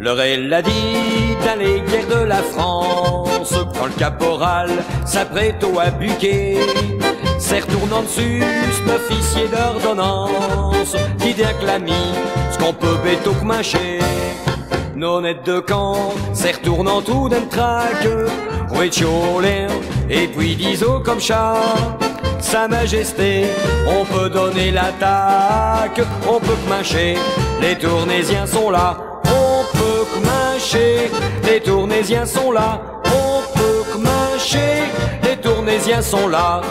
L'heure l'a dit dans les guerres de la France, quand le caporal s'apprête à buquer, c'est retournant dessus, officier d'ordonnance, qui déclame ce qu'on peut béto que mâcher. Non net de camp, c'est retournant tout d'un trac, ouais tcholin, et puis d'ISO comme chat. Sa Majesté, on peut donner l'attaque, on peut que mâcher, les Tournaisiens sont là. On peut que mâcher, les Tournaisiens sont là. On peut que mâcher, les Tournaisiens sont là.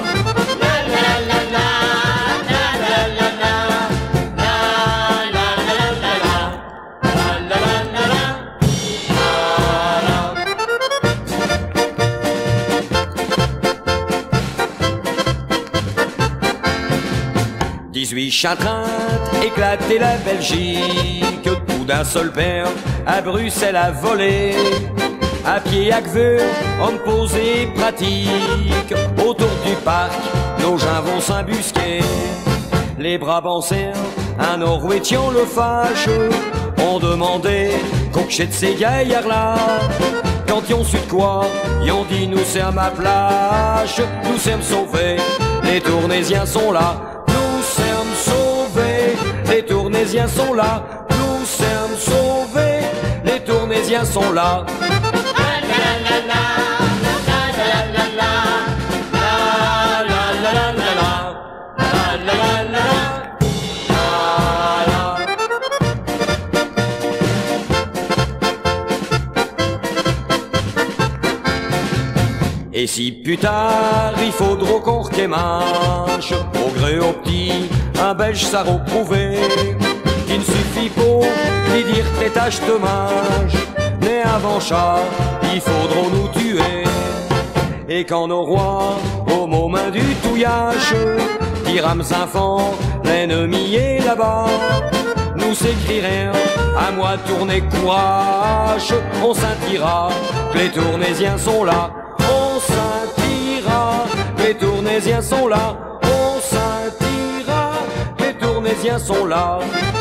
Dix-huit chatrintes, éclater la Belgique, tout d'un seul paire, à Bruxelles à voler. À pied à Gveur, homme posé pratique, autour du parc, nos gens vont s'embusquer. Les Brabançais, un Norvétien le fâche, ont demandé qu'on de ces gaillards-là. Quand ils ont su de quoi, ils ont dit nous c'est à ma plage, nous sommes sauvés, les Tournaisiens sont là. Nous sommes sauvés, les Tournaisiens sont là. Nous sommes sauvés, les Tournaisiens sont là. Et si plus tard il faudra qu'on requémanche, au gré au petit, un Belge ça reprouvé, qu'il ne suffit pas de dire tes tâches de mange, mais avant ça, il faudra nous tuer. Et quand nos rois, au moment du touillage, dirâmes enfants, l'ennemi est là-bas, nous s'écririons, à moi tourner courage, on sentira que les Tournaisiens sont là. On sentira, les Tournaisiens sont là. On sentira, les Tournaisiens sont là.